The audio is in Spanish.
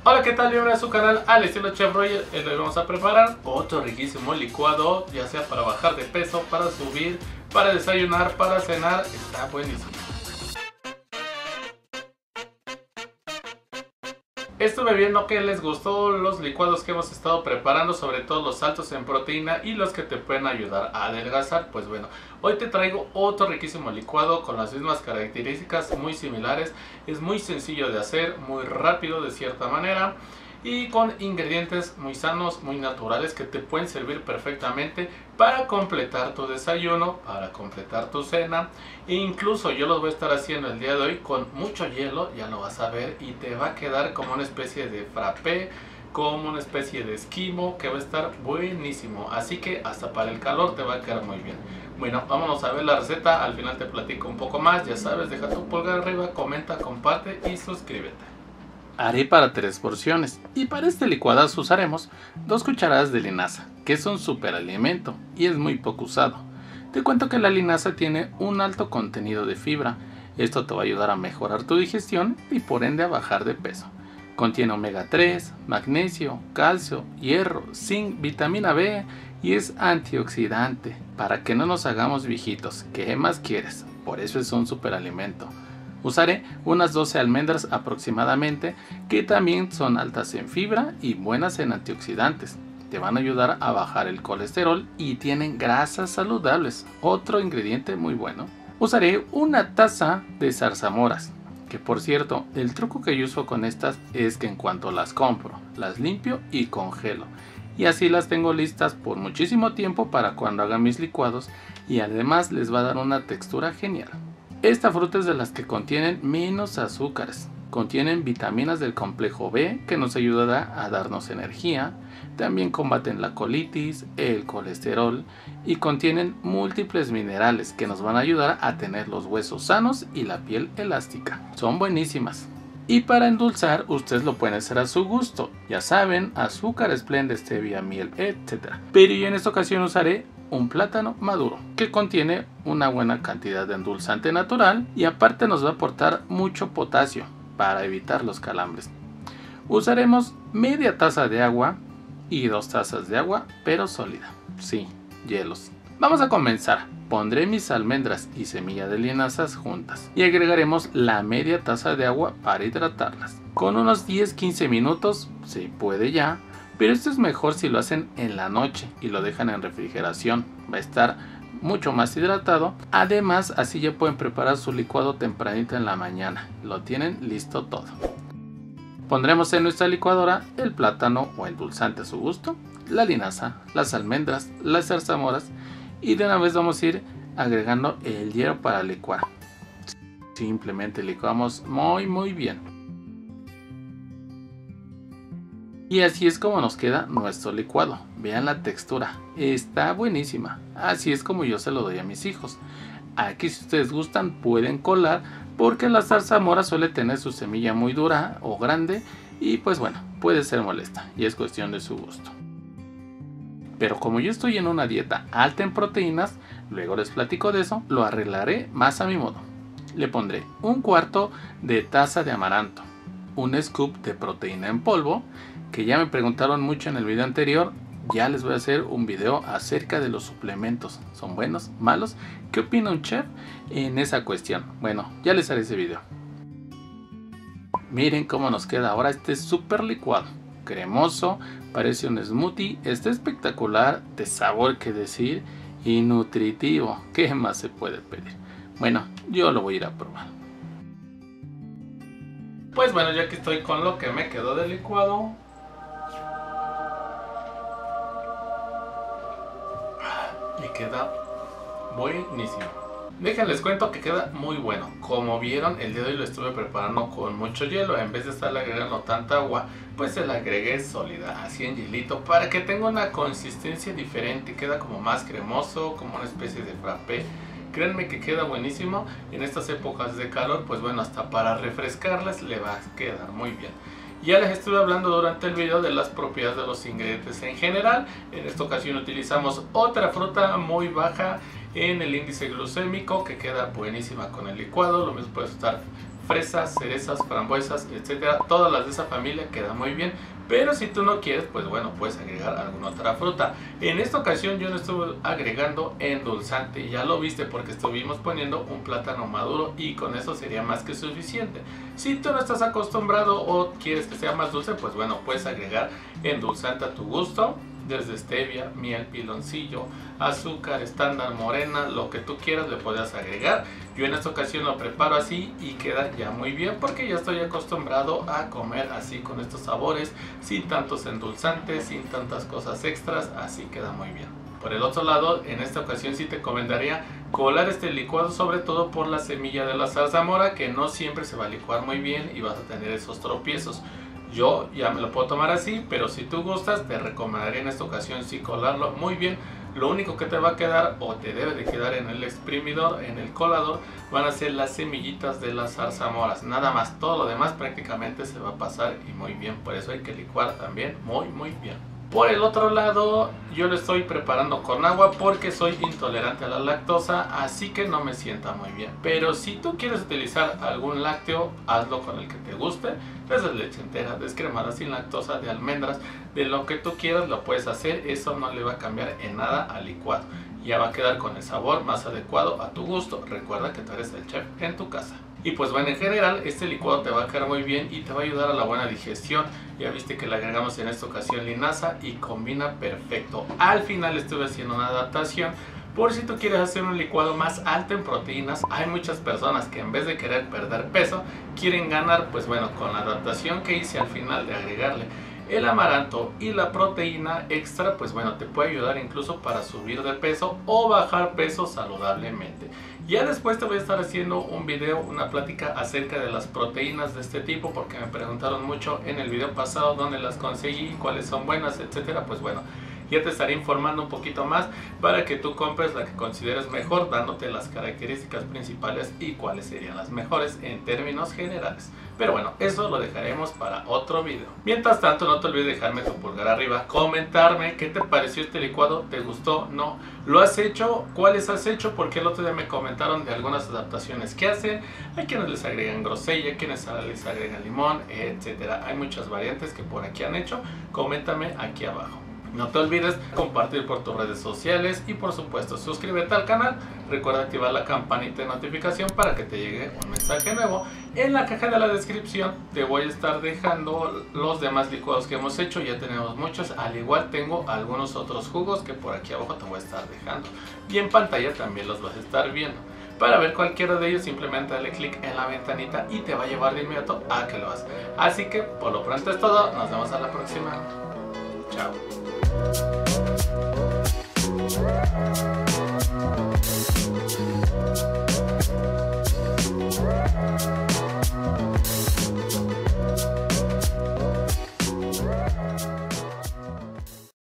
Hola, ¿qué tal? Bienvenido a su canal al estilo Chef Roger. Hoy vamos a preparar otro riquísimo licuado, ya sea para bajar de peso, para subir, para desayunar, para cenar. Está buenísimo. Estuve viendo que les gustó los licuados que hemos estado preparando, sobre todo los altos en proteína y los que te pueden ayudar a adelgazar. Pues bueno, hoy te traigo otro riquísimo licuado con las mismas características, muy similares. Es muy sencillo de hacer, muy rápido de cierta manera y con ingredientes muy sanos, muy naturales que te pueden servir perfectamente para completar tu desayuno, para completar tu cena. E incluso yo los voy a estar haciendo el día de hoy con mucho hielo, ya lo vas a ver, y te va a quedar como una especie de frappé, como una especie de esquimo que va a estar buenísimo. Así que hasta para el calor te va a quedar muy bien. Bueno, vámonos a ver la receta, al final te platico un poco más. Ya sabes, deja tu pulgar arriba, comenta, comparte y suscríbete. Haré para 3 porciones y para este licuadazo usaremos 2 cucharadas de linaza, que es un superalimento y es muy poco usado. Te cuento que la linaza tiene un alto contenido de fibra. Esto te va a ayudar a mejorar tu digestión y por ende a bajar de peso. Contiene omega 3, magnesio, calcio, hierro, zinc, vitamina B y es antioxidante para que no nos hagamos viejitos. ¿Qué más quieres? Por eso es un superalimento. Usaré unas 12 almendras aproximadamente, que también son altas en fibra y buenas en antioxidantes. Te van a ayudar a bajar el colesterol y tienen grasas saludables, otro ingrediente muy bueno. Usaré una taza de zarzamoras, que por cierto, el truco que yo uso con estas es que en cuanto las compro, las limpio y congelo. Y así las tengo listas por muchísimo tiempo para cuando haga mis licuados y además les va a dar una textura genial. Esta fruta es de las que contienen menos azúcares, contienen vitaminas del complejo B que nos ayudará a darnos energía, también combaten la colitis, el colesterol y contienen múltiples minerales que nos van a ayudar a tener los huesos sanos y la piel elástica. Son buenísimas. Y para endulzar, ustedes lo pueden hacer a su gusto. Ya saben, azúcar, esplenda, stevia, miel, etc. Pero yo en esta ocasión usaré un plátano maduro que contiene una buena cantidad de endulzante natural y aparte nos va a aportar mucho potasio para evitar los calambres. Usaremos media taza de agua y 2 tazas de agua, pero sólida. Sí, hielos. Vamos a comenzar. Pondré mis almendras y semilla de linazas juntas y agregaremos la media taza de agua para hidratarlas. Con unos 10-15 minutos se puede ya, pero esto es mejor si lo hacen en la noche y lo dejan en refrigeración. Va a estar mucho más hidratado. Además, así ya pueden preparar su licuado tempranito en la mañana. Lo tienen listo todo. Pondremos en nuestra licuadora el plátano o endulzante a su gusto, la linaza, las almendras, las zarzamoras y de una vez vamos a ir agregando el hielo para licuar. Simplemente licuamos muy bien. Y así es como nos queda nuestro licuado. Vean la textura, está buenísima. Así es como yo se lo doy a mis hijos. Aquí si ustedes gustan pueden colar, porque la zarzamora suele tener su semilla muy dura o grande y pues bueno, puede ser molesta y es cuestión de su gusto. Pero como yo estoy en una dieta alta en proteínas, luego les platico de eso, lo arreglaré más a mi modo. Le pondré un cuarto de taza de amaranto, un scoop de proteína en polvo, que ya me preguntaron mucho en el video anterior. Ya les voy a hacer un video acerca de los suplementos. ¿Son buenos? ¿Malos? ¿Qué opina un chef en esa cuestión? Bueno, ya les haré ese video. Miren cómo nos queda ahora este súper licuado. Cremoso, parece un smoothie, está espectacular, de sabor que decir y nutritivo. ¿Qué más se puede pedir? Bueno, yo lo voy a ir a probar. Pues bueno, ya que estoy con lo que me quedó del licuado, y queda buenísimo. Déjenles cuento que queda muy bueno. Como vieron, el día de hoy lo estuve preparando con mucho hielo. En vez de estarle agregando tanta agua, pues se la agregué sólida, así en hielito, para que tenga una consistencia diferente. Queda como más cremoso, como una especie de frappé. Créanme que queda buenísimo. En estas épocas de calor, pues bueno, hasta para refrescarles le va a quedar muy bien. Ya les estuve hablando durante el video de las propiedades de los ingredientes en general. En esta ocasión utilizamos otra fruta muy baja en el índice glucémico, que queda buenísima con el licuado. Lo mismo puede estar fresas, cerezas, frambuesas, etcétera. Todas las de esa familia quedan muy bien. Pero si tú no quieres, pues bueno, puedes agregar alguna otra fruta. En esta ocasión yo no estuve agregando endulzante, ya lo viste porque estuvimos poniendo un plátano maduro y con eso sería más que suficiente. Si tú no estás acostumbrado o quieres que sea más dulce, pues bueno, puedes agregar endulzante a tu gusto. Desde stevia, miel, piloncillo, azúcar estándar, morena, lo que tú quieras le puedes agregar. Yo en esta ocasión lo preparo así y queda ya muy bien porque ya estoy acostumbrado a comer así con estos sabores, sin tantos endulzantes, sin tantas cosas extras, así queda muy bien. Por el otro lado, en esta ocasión sí te recomendaría colar este licuado, sobre todo por la semilla de la zarzamora, que no siempre se va a licuar muy bien y vas a tener esos tropiezos. Yo ya me lo puedo tomar así, pero si tú gustas, te recomendaría en esta ocasión sí colarlo muy bien. Lo único que te va a quedar o te debe de quedar en el exprimidor, en el colador, van a ser las semillitas de las zarzamoras. Nada más, todo lo demás prácticamente se va a pasar y muy bien. Por eso hay que licuar también muy bien. Por el otro lado, yo lo estoy preparando con agua porque soy intolerante a la lactosa, así que no me sienta muy bien. Pero si tú quieres utilizar algún lácteo, hazlo con el que te guste. Desde leche entera, descremada, sin lactosa, de almendras, de lo que tú quieras lo puedes hacer. Eso no le va a cambiar en nada al licuado. Ya va a quedar con el sabor más adecuado a tu gusto. Recuerda que tú eres el chef en tu casa. Y pues bueno, en general este licuado te va a quedar muy bien y te va a ayudar a la buena digestión. Ya viste que le agregamos en esta ocasión linaza y combina perfecto. Al final estuve haciendo una adaptación por si tú quieres hacer un licuado más alto en proteínas. Hay muchas personas que en vez de querer perder peso, quieren ganar. Pues bueno, con la adaptación que hice al final de agregarle el amaranto y la proteína extra, pues bueno, te puede ayudar incluso para subir de peso o bajar peso saludablemente. Ya después te voy a estar haciendo un video, una plática acerca de las proteínas de este tipo, porque me preguntaron mucho en el video pasado dónde las conseguí, cuáles son buenas, etcétera. Pues bueno, ya te estaré informando un poquito más para que tú compres la que consideres mejor, dándote las características principales y cuáles serían las mejores en términos generales. Pero bueno, eso lo dejaremos para otro video. Mientras tanto, no te olvides dejarme tu pulgar arriba, comentarme qué te pareció este licuado, te gustó, no, lo has hecho, cuáles has hecho, porque el otro día me comentaron de algunas adaptaciones que hacen. Hay quienes les agregan grosella, quienes les agregan limón, etcétera. Hay muchas variantes que por aquí han hecho. Coméntame aquí abajo. No te olvides compartir por tus redes sociales y por supuesto suscríbete al canal. Recuerda activar la campanita de notificación para que te llegue un mensaje nuevo. En la caja de la descripción te voy a estar dejando los demás licuados que hemos hecho. Ya tenemos muchos, al igual tengo algunos otros jugos que por aquí abajo te voy a estar dejando. Y en pantalla también los vas a estar viendo. Para ver cualquiera de ellos, simplemente dale clic en la ventanita y te va a llevar de inmediato a que lo hagas. Así que por lo pronto es todo, nos vemos a la próxima. Chao.